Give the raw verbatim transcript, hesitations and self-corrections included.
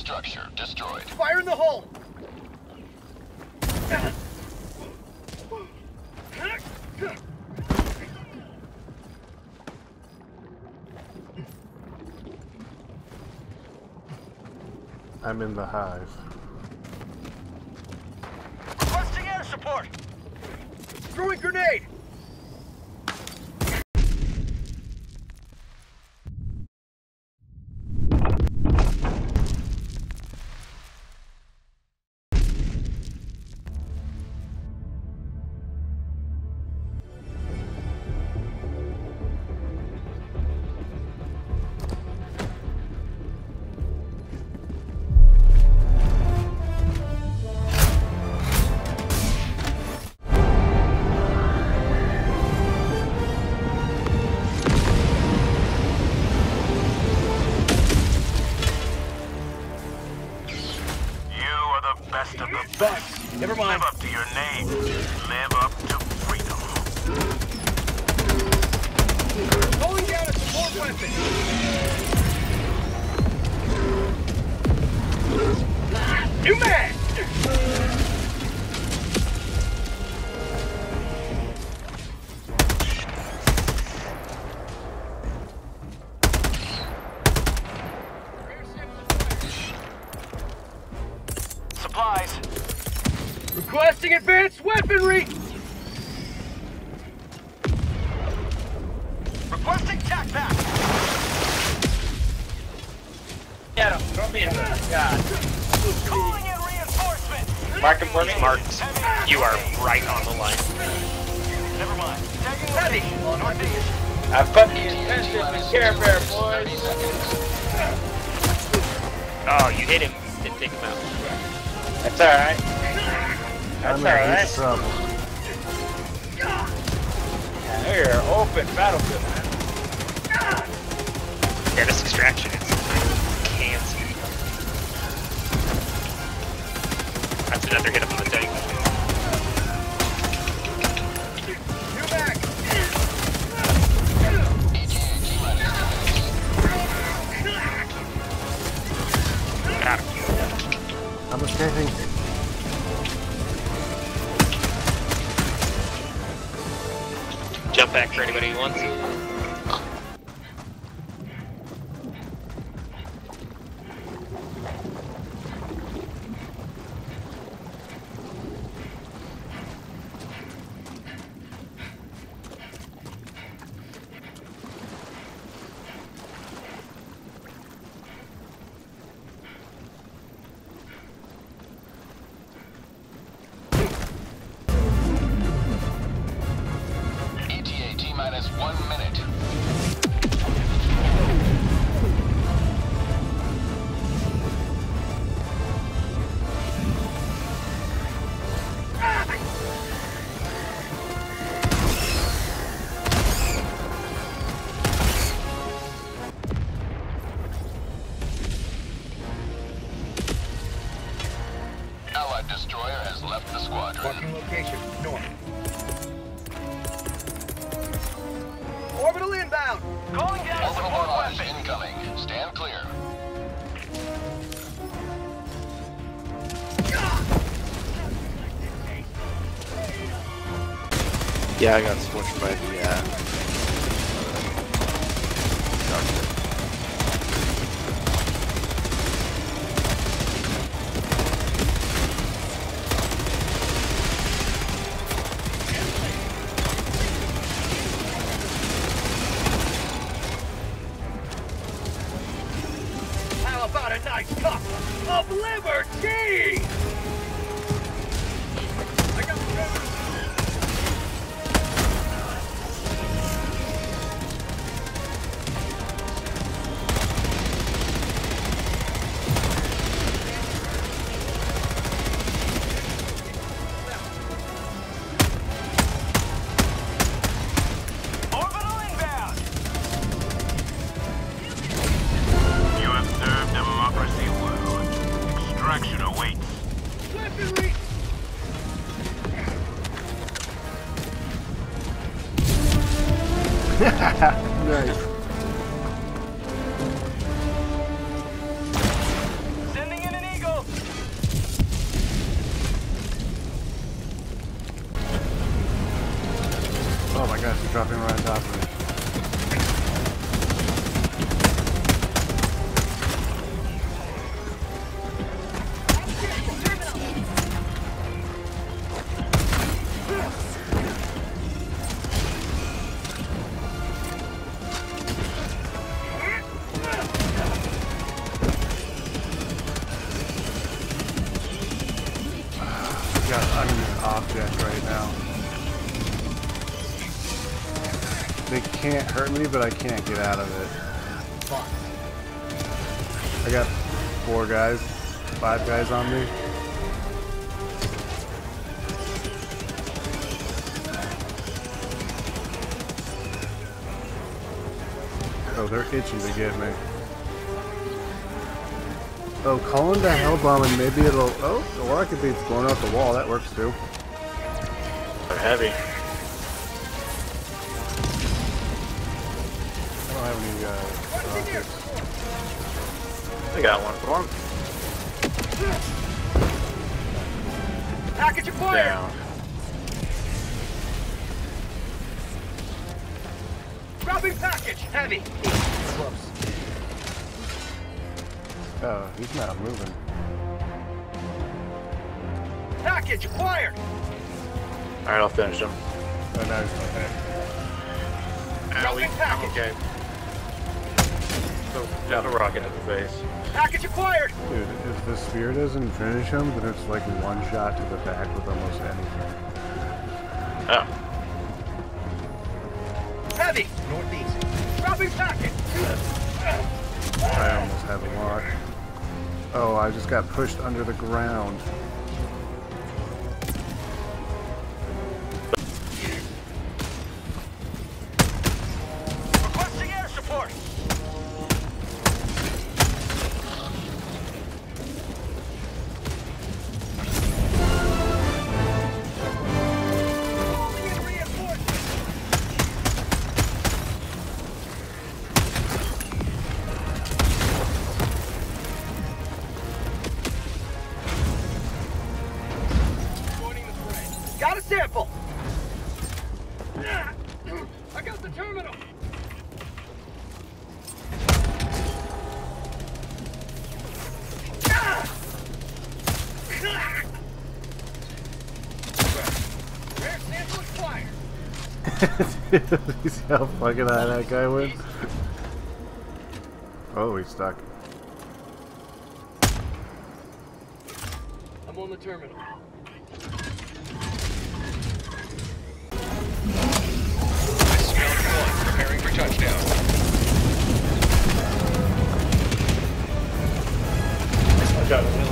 structure destroyed. Fire in the hole! I'm in the hive. Requesting air support! Throwing grenade! Best of the But, best. never mind. Live up to your name. Live up to freedom. Pulling down a support weapon! New man! Supplies. Requesting advanced weaponry! Requesting tac pack. Get him! Throw me in there. God. Calling in reinforcements. Mark him for me. Marked. You are right on the line. Never mind. Tagging Heavy! location. On my Northeast. I put the intensive in Care Bear, boys. Oh, you hit him. Didn't take him out. That's alright. That's I'm in alright. deep trouble. Yeah, you're open battlefield, man. Yeah, this extraction is cancer. That's another hit up on the tank. New back! Got him. I'm escaping. Jump back for anybody who wants. E T A T minus one minute. Allied destroyer has left the squadron. Marking location, north. Orbital inbound! Calling down a Orbital support barrage weapon. incoming. Stand clear. Yeah, I got smushed by the, uh... doctor. How about a nice cup of liberty? I got the Orbital inbound. You have served democracy well. Extraction awaits. weaponry! object right now. They can't hurt me, but I can't get out of it. I got four guys, five guys on me. Oh, they're itching to get me. Oh, call into Hellbomb and maybe it'll... Oh, or I could be blowing out the wall. That works too. They're heavy. I don't have any uh, rockets. I got one for him. Package acquired! Down. Dropping package! Heavy! Oh, he's not moving. Package acquired! Alright, I'll finish him. Oh, no, he's okay. Owie. I'm okay. So, got a rocket in the face. Package acquired! Dude, if the spear doesn't finish him, then it's like one shot to the back with almost anything. Oh. Heavy! Northeast. Dropping package! I almost had a lock. Oh, I just got pushed under the ground. Requesting air support! Calling in reinforcements! Joining the fray. Got a sample! I got the terminal! Rare sample acquired! You see how fucking high that guy went? Oh, he's stuck. I'm on the terminal. Scout one, preparing for touchdown. I got him.